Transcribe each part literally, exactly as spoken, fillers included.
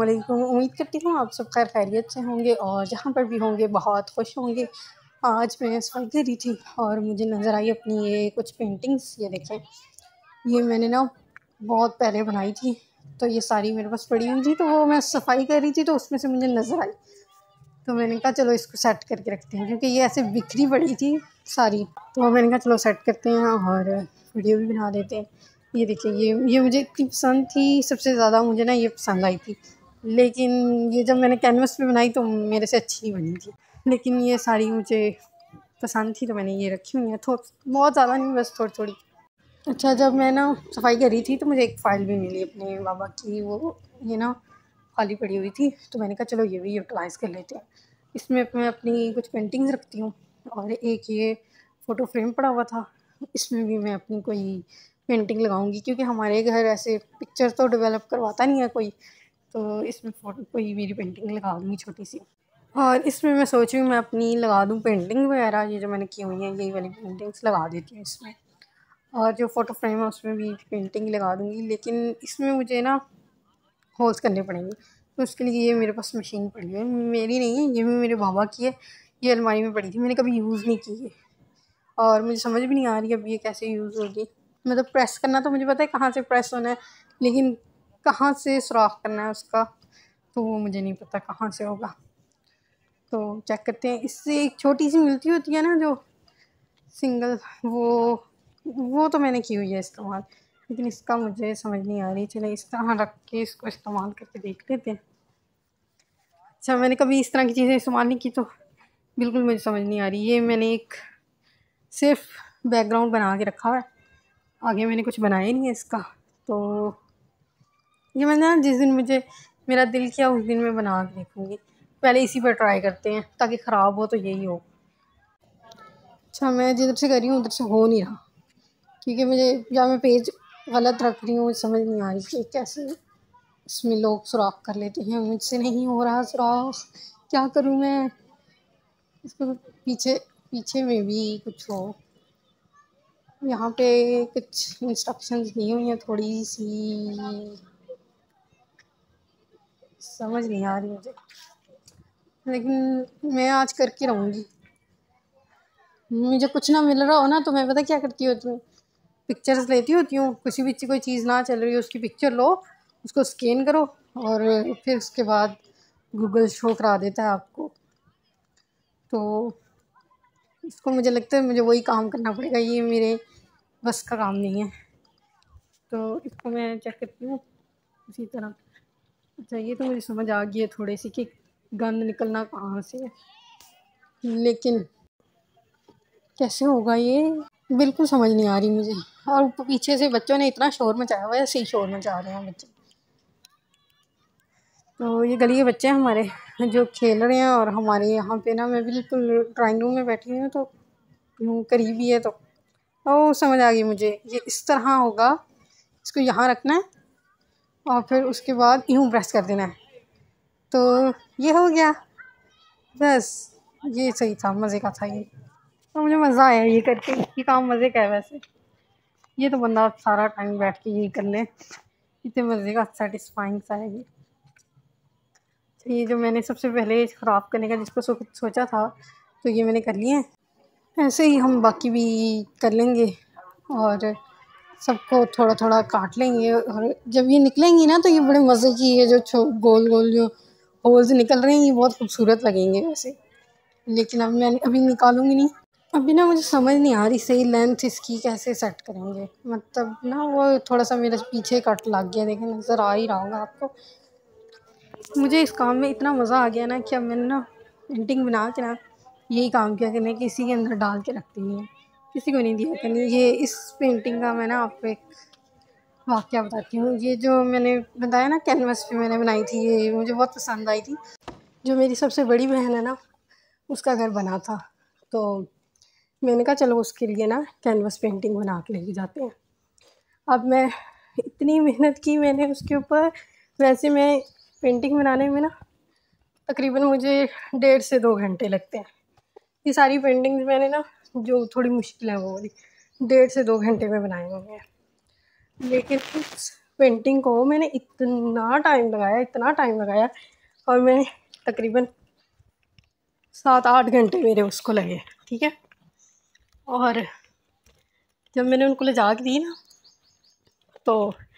वालेकुम। उम्मीद करती हूँ आप सब खैर खैरियत से होंगे और जहाँ पर भी होंगे बहुत खुश होंगे। आज मैं सफाई कर रही थी और मुझे नज़र आई अपनी ये कुछ पेंटिंग्स। ये देखें, ये मैंने ना बहुत पहले बनाई थी, तो ये सारी मेरे पास पड़ी हुई थी, तो वो मैं सफाई कर रही थी तो उसमें से मुझे नज़र आई, तो मैंने कहा चलो इसको सेट करके रखते हैं, क्योंकि ये ऐसे बिखरी पड़ी थी सारी। तो मैंने कहा चलो सेट करते हैं और वीडियो भी बना देते हैं। ये देखिए, ये ये मुझे इतनी पसंद थी, सबसे ज़्यादा मुझे ना ये पसंद आई थी, लेकिन ये जब मैंने कैनवस पे बनाई तो मेरे से अच्छी नहीं बनी थी, लेकिन ये सारी मुझे पसंद थी तो मैंने ये रखी हुई है। थोड़ी बहुत ज़्यादा नहीं, बस थोड़ी थोड़ी। अच्छा, जब मैं ना सफाई कर रही थी तो मुझे एक फ़ाइल भी मिली अपने बाबा की, वो ये ना खाली पड़ी हुई थी, तो मैंने कहा चलो ये भी यूटिलाइज़ कर लेते हैं। इसमें मैं अपनी कुछ पेंटिंग्स रखती हूँ और एक ये फ़ोटो फ्रेम पड़ा हुआ था, इसमें भी मैं अपनी कोई पेंटिंग लगाऊंगी, क्योंकि हमारे घर ऐसे पिक्चर तो डेवलप करवाता नहीं है कोई, तो इसमें फ़ोटो कोई मेरी पेंटिंग लगा दूँगी छोटी सी। और इसमें मैं सोच रही हूँ मैं अपनी लगा दूँ पेंटिंग वगैरह, ये जो मैंने की हुई है यही वाली पेंटिंग्स लगा देती हूँ इसमें, और जो फ़ोटो फ्रेम है उसमें भी पेंटिंग लगा दूँगी, लेकिन इसमें मुझे ना होल्स करने पड़ेंगे, तो उसके लिए ये मेरे पास मशीन पड़ी है, मेरी नहीं है, ये भी मेरे बाबा की है। ये अलमारी में पड़ी थी, मैंने कभी यूज़ नहीं की है और मुझे समझ भी नहीं आ रही अब ये कैसे यूज़ होगी। मतलब प्रेस करना तो मुझे पता है कहाँ से प्रेस होना है, लेकिन कहाँ से सुराख करना है उसका तो वो मुझे नहीं पता कहाँ से होगा। तो चेक करते हैं। इससे एक छोटी सी मिलती होती है ना जो सिंगल, वो वो तो मैंने की हुई है इस्तेमाल, लेकिन इसका मुझे समझ नहीं आ रही। चले इस तरह रख के इसको इस्तेमाल करके देख लेते हैं। अच्छा, मैंने कभी इस तरह की चीज़ें इस्तेमाल नहीं की तो बिल्कुल मुझे समझ नहीं आ रही। ये मैंने एक सिर्फ बैकग्राउंड बना के रखा हुआ है, आगे मैंने कुछ बनाया ही नहीं है इसका, तो ये मैं ना जिस दिन मुझे मेरा दिल किया उस दिन मैं बना के देखूँगी। पहले इसी पर ट्राई करते हैं, ताकि ख़राब हो तो यही हो। अच्छा, मैं जिधर से कर रही हूँ उधर से हो नहीं रहा, क्योंकि मुझे या मैं पेज गलत रख रही हूँ, समझ नहीं आ रही कि कैसे इसमें लोग सुराख कर लेते हैं। मुझसे नहीं हो रहा सुराख, क्या करूँ मैं इसको। पीछे पीछे में भी कुछ हो, यहाँ पे कुछ इंस्ट्रक्शंस दी हुई हैं, थोड़ी सी समझ नहीं आ रही मुझे, लेकिन मैं आज करके रहूँगी। मुझे कुछ ना मिल रहा हो ना तो मैं पता क्या करती होती हूँ, पिक्चर्स लेती होती हूँ, किसी भी कोई चीज़ ना चल रही हो उसकी पिक्चर लो, उसको स्कैन करो और फिर उसके बाद गूगल शो करा देता है आपको। तो इसको मुझे लगता है मुझे वही काम करना पड़ेगा, ये मेरे बस का काम नहीं है, तो इसको मैं चेक करती हूँ इसी तरह। अच्छा, ये तो मुझे समझ आ गई है थोड़ी सी कि गंद निकलना कहाँ से है, लेकिन कैसे होगा ये बिल्कुल समझ नहीं आ रही मुझे। और पीछे से बच्चों ने इतना शोर मचाया हुआ है, ऐसे ही शोर मचा रहे हैं बच्चे। तो ये गली के बच्चे हैं हमारे जो खेल रहे हैं, और हमारे यहाँ पे ना मैं बिल्कुल ड्राइंग रूम में बैठी हुई हूँ, तो यूँ करीब ही है, तो ओ समझ आ गई मुझे। ये इस तरह होगा, इसको यहाँ रखना है और फिर उसके बाद यूँ प्रेस कर देना है, तो ये हो गया बस। ये सही था, मज़े का था ये, तो मुझे मज़ा आया ये करके। ये काम मज़े का है वैसे, ये तो बंदा सारा टाइम बैठ के यही कर ले, इतने मज़े का सेटिस्फाइंग सा है ये। ये जो मैंने सबसे पहले ख़राब करने का जिसको सो, सोचा था, तो ये मैंने कर लिए हैं। ऐसे ही हम बाकी भी कर लेंगे और सबको थोड़ा थोड़ा काट लेंगे, और जब ये निकलेंगी ना तो ये बड़े मज़े की है, जो गोल गोल जो होल्स निकल रहे हैं ये बहुत खूबसूरत लगेंगे वैसे, लेकिन अब मैं अभी निकालूंगी नहीं। अभी ना मुझे समझ नहीं आ रही सही लेंथ इसकी कैसे सेट करेंगे, मतलब ना वो थोड़ा सा मेरे पीछे कट लग गया, देखिए नज़र आ ही रहा होगा आपको। मुझे इस काम में इतना मज़ा आ गया ना कि अब मैंने ना पेंटिंग बना के ना यही काम किया करने, किसी के अंदर डाल के रखती नहीं है, किसी को नहीं दिया करनी। ये इस पेंटिंग का मैं ना आपको एक वाक़या बताती हूँ। ये जो मैंने बताया ना कैनवस पे मैंने बनाई थी, ये मुझे बहुत पसंद आई थी। जो मेरी सबसे बड़ी बहन है ना, उसका घर बना था, तो मैंने कहा चलो उसके लिए ना कैनवस पेंटिंग बना के लेके जाते हैं। अब मैं इतनी मेहनत की मैंने उसके ऊपर, वैसे मैं पेंटिंग बनाने में ना तकरीबन मुझे डेढ़ से दो घंटे लगते हैं। ये सारी पेंटिंग्स मैंने ना जो थोड़ी मुश्किल है वो वाली डेढ़ से दो घंटे में बनाए हुए हैं, लेकिन पेंटिंग को मैंने इतना टाइम लगाया इतना टाइम लगाया और मैंने तकरीबन सात आठ घंटे मेरे उसको लगे, ठीक है। और जब मैंने उनको ले जा के दी ना तो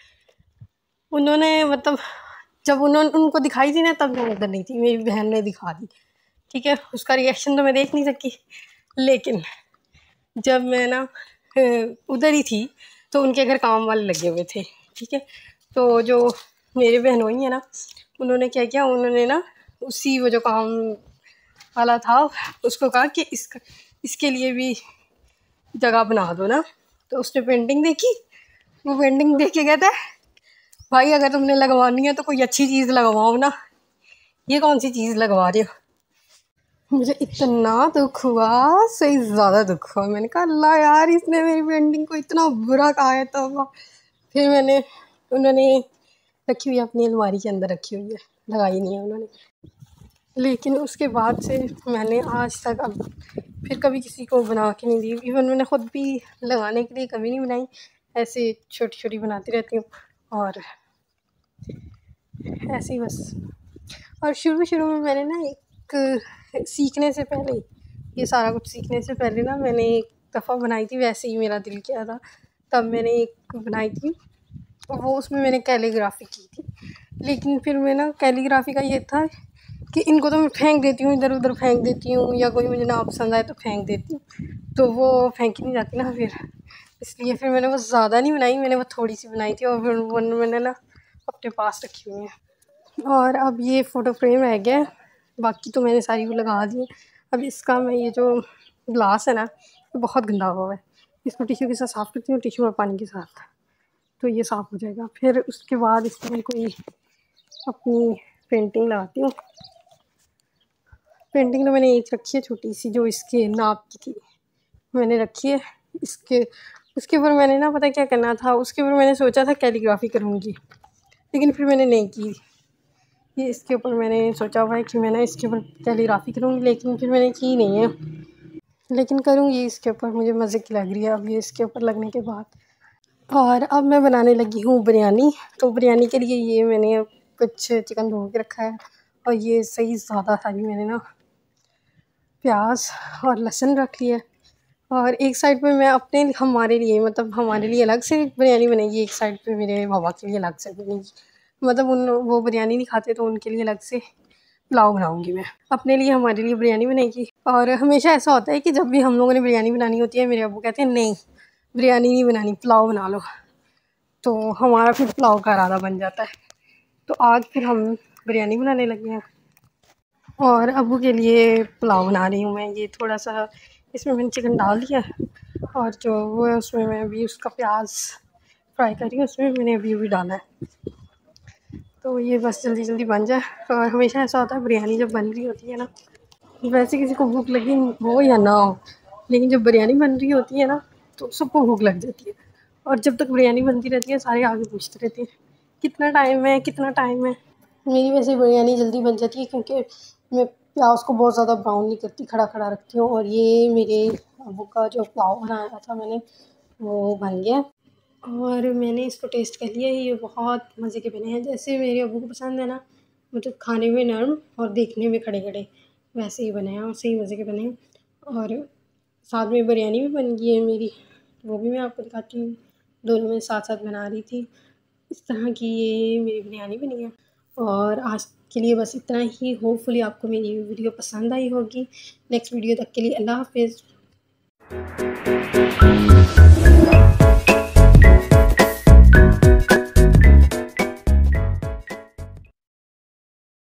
उन्होंने मतलब जब उन्होंने उनको दिखाई थी ना तब मैं उधर नहीं थी, मेरी बहन ने दिखा दी, ठीक है। उसका रिएक्शन तो मैं देख नहीं सकी, लेकिन जब मैं ना उधर ही थी तो उनके घर काम वाले लगे हुए थे, ठीक है। तो जो मेरी बहनोई है ना उन्होंने क्या किया, उन्होंने ना उसी वो जो काम वाला था उसको कहा कि इसका इसके लिए भी जगह बना दो ना। तो उसने पेंटिंग देखी, वो पेंटिंग देख के कहता है भाई अगर तुमने लगवानी है तो कोई अच्छी चीज़ लगवाओ ना, ये कौन सी चीज़ लगवा रहे हो। मुझे इतना दुख हुआ, सही ज़्यादा दुख हुआ। मैंने कहा अल्लाह यार इसने मेरी पेंटिंग को इतना बुरा कहा है। तो फिर मैंने उन्होंने रखी हुई है अपनी अलमारी के अंदर रखी हुई है, लगाई नहीं है उन्होंने। लेकिन उसके बाद से मैंने आज तक अब फिर कभी किसी को बना के नहीं दी। इवन मैंने ख़ुद भी लगाने के लिए कभी नहीं बनाई, ऐसे छोटी छोटी बनाती रहती हूँ और ऐसे ही बस। और शुरू शुरू में मैंने ना एक सीखने से पहले, ये सारा कुछ सीखने से पहले ना मैंने एक दफ़ा बनाई थी, वैसे ही मेरा दिल किया था तब मैंने एक बनाई थी। वो उसमें मैंने कैलीग्राफी की थी, लेकिन फिर मैं ना कैलीग्राफी का ये था कि इनको तो मैं फेंक देती हूँ, इधर उधर फेंक देती हूँ, या कोई मुझे ना पसंद आए तो फेंक देती हूँ, तो वो फेंकी नहीं जाती ना फिर, इसलिए फिर मैंने वो ज़्यादा नहीं बनाई, मैंने वो थोड़ी सी बनाई थी और फिर वो मैंने ना अपने पास रखी हुई है। और अब ये फ़ोटो फ्रेम रह गया, बाकी तो मैंने सारी वो लगा दी। अब इसका मैं ये जो ग्लास है ना ये बहुत गंदा हुआ है, इसको टिश्यू के साथ साफ़ करती हूँ, टिश्यू और पानी के साथ, तो ये साफ़ हो जाएगा। फिर उसके बाद इसमें कोई अपनी पेंटिंग लगाती हूँ। पेंटिंग तो मैंने एक रखी है छोटी सी, जो इसके नाप की थी मैंने रखी है। इसके उसके ऊपर मैंने ना पता क्या करना था, उसके ऊपर मैंने सोचा था कैलीग्राफी करूँगी, लेकिन फिर मैंने नहीं की। ये इसके ऊपर मैंने सोचा हुआ है कि मैं ना इसके ऊपर कैलीग्राफी करूँगी, लेकिन फिर मैंने की नहीं है, लेकिन करूँगी इसके ऊपर, मुझे मज़े की लग रही है अब ये इसके ऊपर लगने के बाद। और अब मैं बनाने लगी हूँ बिरयानी। तो बिरयानी के लिए ये मैंने कुछ चिकन धो के रखा है और ये सही ज़्यादा सारी मैंने ना प्याज और लहसुन रख लिया है। और एक साइड पे मैं अपने हमारे लिए मतलब हमारे लिए अलग से बिरयानी बनेगी, एक साइड पे मेरे बाबा के लिए अलग से बनेगी। मतलब उन वो बिरयानी नहीं खाते तो उनके लिए अलग से पुलाव बनाऊंगी मैं, अपने लिए हमारे लिए बिरयानी बनेगी। और हमेशा ऐसा होता है कि जब भी हम लोगों ने बिरयानी बनानी होती है मेरे अब्बू कहते हैं नहीं बिरयानी नहीं बनानी, पुलाव बना लो, तो हमारा फिर पुलाव का इरादा बन जाता है। तो आज फिर हम बिरयानी बनाने लगे हैं और अब्बू के लिए पुलाव बना रही हूँ मैं। ये थोड़ा सा इसमें मैंने चिकन डाल दिया और जो वो है उसमें मैं अभी उसका प्याज फ्राई कर रही हूँ, उसमें मैंने अभी अभी डाला है, तो ये बस जल्दी जल्दी बन जाए। और हमेशा ऐसा होता है बिरयानी जब बन रही होती है ना, वैसे किसी को भूख लगी हो या ना हो, लेकिन जब बिरयानी बन रही होती है ना तो सबको भूख लग जाती है। और जब तक बिरयानी बनती रहती है सारे आगे पूछते रहते हैं कितना टाइम है कितना टाइम है। मेरी वैसे बिरयानी जल्दी बन जाती है क्योंकि मैं प्याज को बहुत ज़्यादा ब्राउन नहीं करती, खड़ा खड़ा रखती हूँ। और ये मेरे अब्बू का जो पुलाव बनाया था मैंने वो बन गया और मैंने इसको टेस्ट कर लिया, ये बहुत मज़े के बने हैं जैसे मेरे अब्बू को पसंद है ना, मतलब खाने में नरम और देखने में खड़े खड़े वैसे ही बने हैं और सही मज़े के बने हैं। और साथ में बिरयानी भी बन गई है मेरी, वो भी मैं आपको दिखाती हूँ, दोनों में साथ साथ बना रही थी। इस तरह की ये मेरी बिरयानी बनी है। और आज के लिए बस इतना ही, होपफुली आपको मेरी वीडियो पसंद आई होगी। नेक्स्ट वीडियो तक के लिए अल्लाह हाफ़िज़।